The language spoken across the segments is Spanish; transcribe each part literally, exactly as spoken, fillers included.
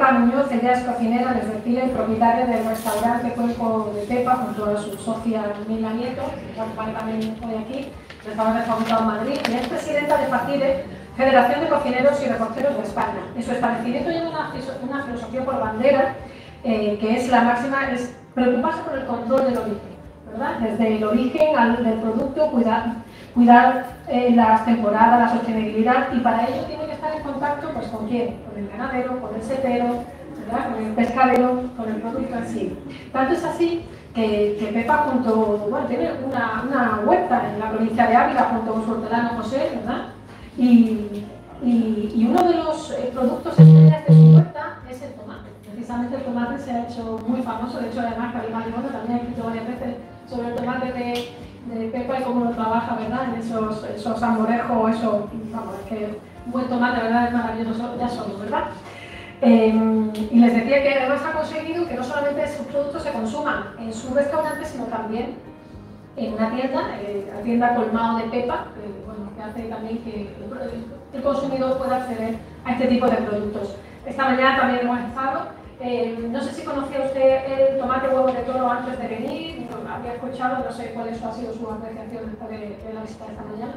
Pepa Muñoz, ella es cocinera desde Chile y propietaria del restaurante Cuerpo de Pepa junto a su socia Mila Nieto, que acompaña también hoy aquí, restaurante facultado en Madrid, y es presidenta de FACIDE, Federación de Cocineros y Reposteros de España. En su establecimiento lleva una, una filosofía por bandera, eh, que es la máxima, es preocuparse por el control del origen, ¿verdad? Desde el origen al del producto, cuidar, cuidar eh, las temporadas, la sostenibilidad, y para ello tiene que estar en contacto, pues, ¿con quién? Con el ganadero, con el setero, ¿verdad? Con el pescadero, con el producto en sí. Tanto es así que, que Pepa junto, bueno, tiene una, una huerta en la provincia de Ávila junto con su hortelano José, ¿verdad? Y, y, y uno de los eh, productos estrellas de su huerta es el tomate. Precisamente el tomate se ha hecho muy famoso, de hecho además Karima Limono también ha escrito varias veces sobre el tomate de, de Pepa y cómo lo trabaja, ¿verdad? En esos, esos amorejos, eso, vamos, es que un buen tomate, ¿verdad? Es maravilloso ya solo, ¿verdad? Eh, y les decía que además ha conseguido que no solamente sus productos se consuman en su restaurante, sino también en una tienda, eh, la tienda Colmado de Pepa, que, bueno, que hace también que el, el consumidor pueda acceder a este tipo de productos. Esta mañana también hemos estado, eh, no sé si conocía usted el tomate huevo de toro antes de venir, no, había escuchado, no sé cuál ha sido su apreciación de, de la visita de esta mañana.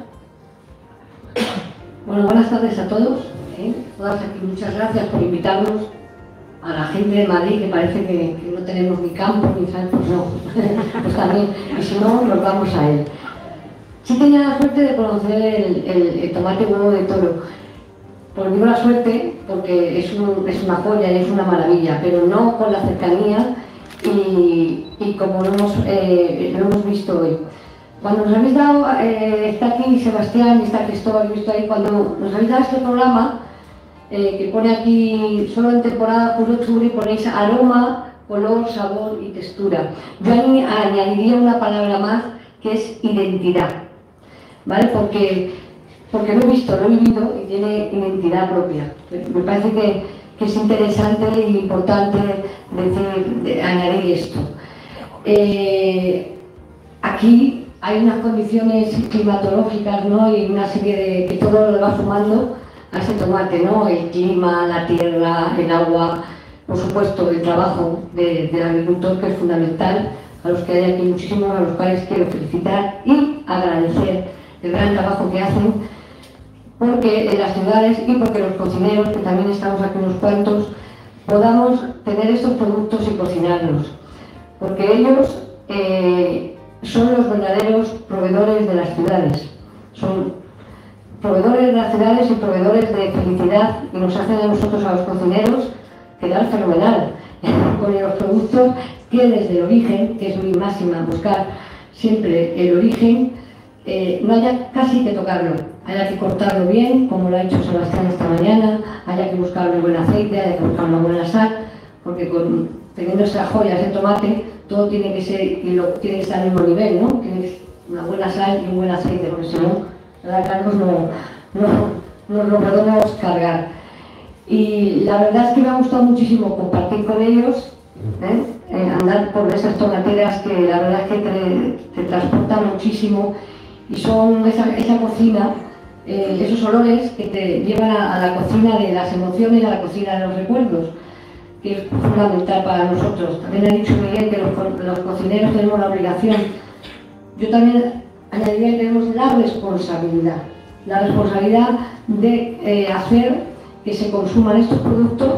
Bueno, buenas tardes a todos, ¿eh? Todas aquí, muchas gracias por invitarnos. A la gente de Madrid, que parece que, que no tenemos ni campo ni sal, pues no, pues también, y si no, nos vamos a él. Sí tenía la suerte de conocer el, el, el tomate huevo de toro. Pues digo la suerte porque es, un, es una joya y es una maravilla, pero no con la cercanía y, y como lo hemos, eh, lo hemos visto hoy. Cuando nos habéis dado, eh, está aquí Sebastián y está Cristóbal, he visto ahí, cuando nos habéis dado este programa, Eh, que pone aquí solo en temporada julio-octubre y ponéis aroma, color, sabor y textura. Yo añadiría una palabra más que es identidad, ¿vale? Porque, porque lo he visto, lo he vivido y tiene identidad propia. Me parece que, que es interesante e importante decir, de añadir esto. Eh, aquí hay unas condiciones climatológicas, ¿no? Y una serie de que todo lo va sumando a ese tomate, ¿no? El clima, la tierra, el agua, por supuesto el trabajo de, del agricultor, que es fundamental, a los que hay aquí muchísimos, a los cuales quiero felicitar y agradecer el gran trabajo que hacen, porque en las ciudades y porque los cocineros, que también estamos aquí unos cuantos, podamos tener estos productos y cocinarlos, porque ellos eh, son los verdaderos proveedores de las ciudades, son proveedores de las ciudades y proveedores de felicidad, y nos hacen a nosotros, a los cocineros, quedar fenomenal con los productos que desde el origen, que es mi máxima, buscar siempre el origen, eh, no haya casi que tocarlo, haya que cortarlo bien, como lo ha hecho Sebastián esta mañana, haya que buscar un buen aceite, haya que buscar una buena sal, porque con, teniendo esas joyas de tomate, todo tiene que ser, y lo, tiene que estar al mismo nivel, ¿no? Tiene que ser una buena sal y un buen aceite, porque si no, la Carlos no, no, no lo podemos cargar. Y la verdad es que me ha gustado muchísimo compartir con ellos, ¿eh? Eh, andar por esas tomateras que la verdad es que te, te transportan muchísimo y son esa, esa cocina, eh, esos olores que te llevan a, a la cocina de las emociones, a la cocina de los recuerdos, que es fundamental para nosotros. También ha dicho Miguel que los, los cocineros tenemos la obligación. Yo también añadiría que tenemos la responsabilidad, la responsabilidad de eh, hacer que se consuman estos productos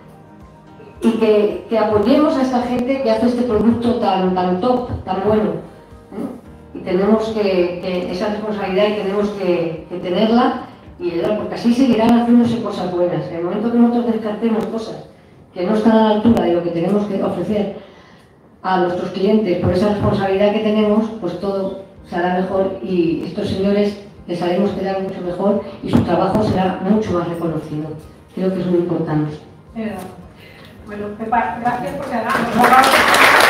y que, que apoyemos a esta gente que hace este producto tan, tan top, tan bueno. ¿eh? Y tenemos que, que esa responsabilidad y tenemos que, que tenerla, y porque así seguirán haciéndose cosas buenas. En el momento que nosotros descartemos cosas que no están a la altura de lo que tenemos que ofrecer a nuestros clientes por esa responsabilidad que tenemos, pues todo se hará mejor y estos señores les haremos quedar mucho mejor y su trabajo será mucho más reconocido. Creo que es muy importante. Bueno, Pepa, gracias por quedarnos.